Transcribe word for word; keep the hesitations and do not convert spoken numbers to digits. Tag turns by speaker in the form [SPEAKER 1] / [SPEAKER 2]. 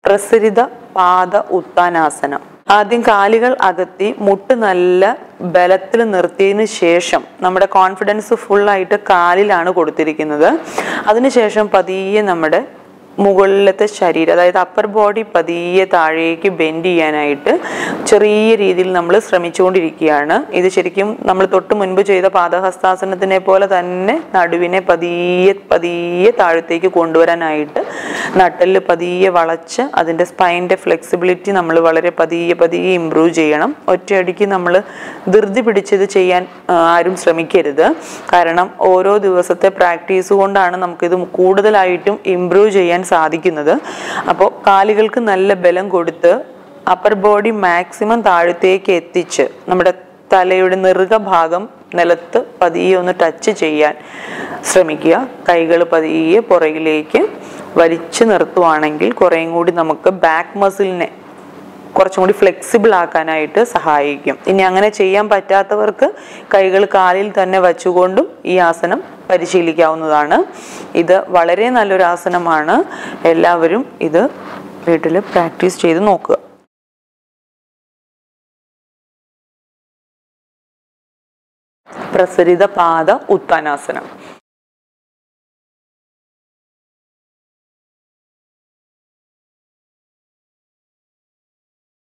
[SPEAKER 1] Prasaritha padha Uthanasanam. ആദ്യം കാലുകൾ അകത്തി മുട്ട് നല്ല ബലത്തിൽ നിർത്തിയതിനു ശേഷം നമ്മുടെ കോൺഫിഡൻസ് ഫുൾ ആയിട്ട് കാലിലാണ് കൊടുത്തിരിക്കുന്നത്. അതിനുശേഷം പതിയെ നമ്മുടെ മുകളിലത്തെ ശരീരം അതായത് അപ്പർ ബോഡി പതിയെ താഴേക്ക് ബെൻഡ് ചെയ്യാനായിട്ട് ചെറിയ രീതിയിൽ നമ്മൾ ശ്രമിച്ചുകൊണ്ടിരിക്കുകയാണ്. ഇത് ശരിക്കും നമ്മൾ തൊട്ട് മുൻപ് ചെയ്ത പാദഹസ്താസനത്തിനെ പോലെ തന്നെ നടുവിനെ പതിയെ പതിയെ താഴത്തേക്ക് കൊണ്ടുവരാനായിട്ട് നട്ടെല്ല് പതിയെ വളച്ച് അതിൻ്റെ സ്പൈൻ്റെ ഫ്ലെക്സിബിലിറ്റി നമ്മൾ വളരെ പതിയെ പതിയെ ഇമ്പ്രൂവ് ചെയ്യണം. ഒറ്റയടിക്ക് നമ്മൾ ധൃതി പിടിച്ചത് ചെയ്യാൻ ആരും ശ്രമിക്കരുത്. കാരണം ഓരോ ദിവസത്തെ പ്രാക്ടീസ് കൊണ്ടാണ് നമുക്കിത് കൂടുതലായിട്ടും ഇമ്പ്രൂവ് ചെയ്യാൻ സാധിക്കുന്നത്. അപ്പോൾ കാലുകൾക്ക് നല്ല ബലം കൊടുത്ത് അപ്പർ ബോഡി മാക്സിമം താഴത്തേക്ക് എത്തിച്ച് നമ്മുടെ തലയുടെ നെറുക ഭാഗം നിലത്ത് പതിയെ ഒന്ന് ടച്ച് ചെയ്യാൻ ശ്രമിക്കുക. കൈകൾ പതിയെ പുറകിലേക്ക് വലിച്ചു നിർത്തുവാണെങ്കിൽ കുറേയും കൂടി നമുക്ക് ബാക്ക് മസിലിനെ കുറച്ചും കൂടി ഫ്ലെക്സിബിൾ ആക്കാനായിട്ട് സഹായിക്കും. ഇനി അങ്ങനെ ചെയ്യാൻ പറ്റാത്തവർക്ക് കൈകൾ കാലിൽ തന്നെ വച്ചുകൊണ്ടും ഈ ആസനം പരിശീലിക്കാവുന്നതാണ്. ഇത് വളരെ നല്ലൊരു ആസനമാണ്. എല്ലാവരും ഇത് വീട്ടിൽ പ്രാക്ടീസ് ചെയ്ത് നോക്കുക. പ്രസരിത പാദ ഉത്താനാസനം.